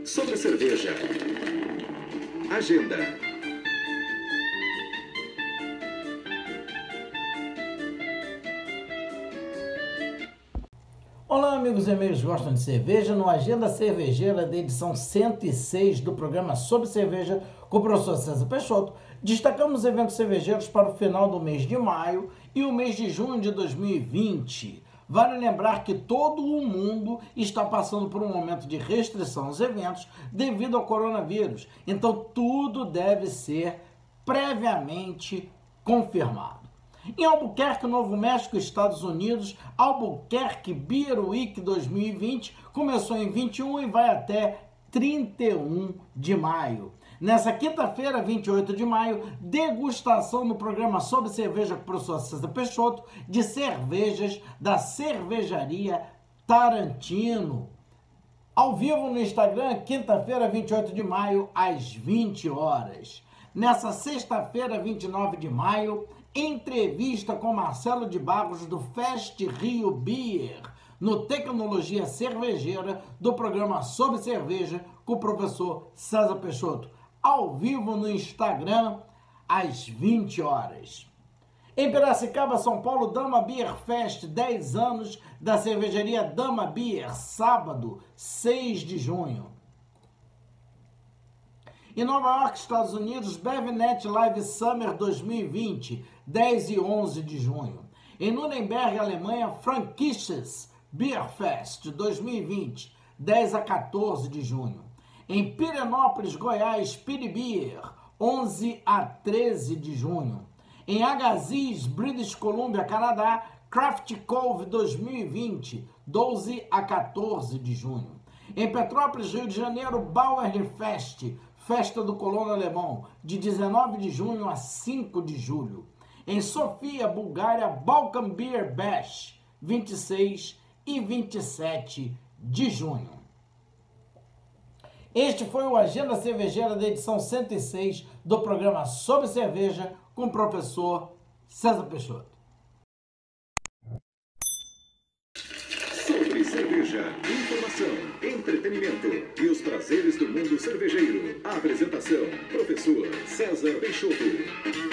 sobre cerveja. Agenda. Olá, amigos e amigas que gostam de cerveja, no Agenda Cervejeira da edição 106 do programa Sobre Cerveja com o professor César Peixoto, destacamos eventos cervejeiros para o final do mês de maio e o mês de junho de 2020. Vale lembrar que todo o mundo está passando por um momento de restrição aos eventos devido ao coronavírus, então tudo deve ser previamente confirmado. Em Albuquerque, Novo México, Estados Unidos, Albuquerque Beer Week 2020 começou em 21 e vai até 31 de maio. Nessa quinta-feira, 28 de maio, degustação no programa Sobre Cerveja com o professor César Peixoto de cervejas da cervejaria Tarantino. Ao vivo no Instagram, quinta-feira, 28 de maio, às 20 horas. Nessa sexta-feira, 29 de maio, entrevista com Marcelo de Barros do Fest Rio Beer, no Tecnologia Cervejeira do programa Sobre Cerveja com o professor César Peixoto, ao vivo no Instagram, às 20 horas. Em Piracicaba, São Paulo, Dama Beer Fest, 10 anos da cervejaria Dama Beer, sábado, 6 de junho. Em Nova York, Estados Unidos, BevNet Live Summer 2020, 10 e 11 de junho. Em Nuremberg, Alemanha, Frankisches Beer Fest 2020, 10 a 14 de junho. Em Pirenópolis, Goiás, Piribeer, 11 a 13 de junho. Em Agassiz, British Columbia, Canadá, Craft Cove 2020, 12 a 14 de junho. Em Petrópolis, Rio de Janeiro, Bauernfest, Festa do Colono Alemão, de 19 de junho a 5 de julho. Em Sofia, Bulgária, Balkan Beer Bash, 26 e 27 de junho. Este foi o Agenda Cervejeira da edição 106 do programa Sobre Cerveja com o professor César Peixoto. Sobre cerveja, informação, entretenimento e os prazeres do mundo cervejeiro. A apresentação, professor César Peixoto.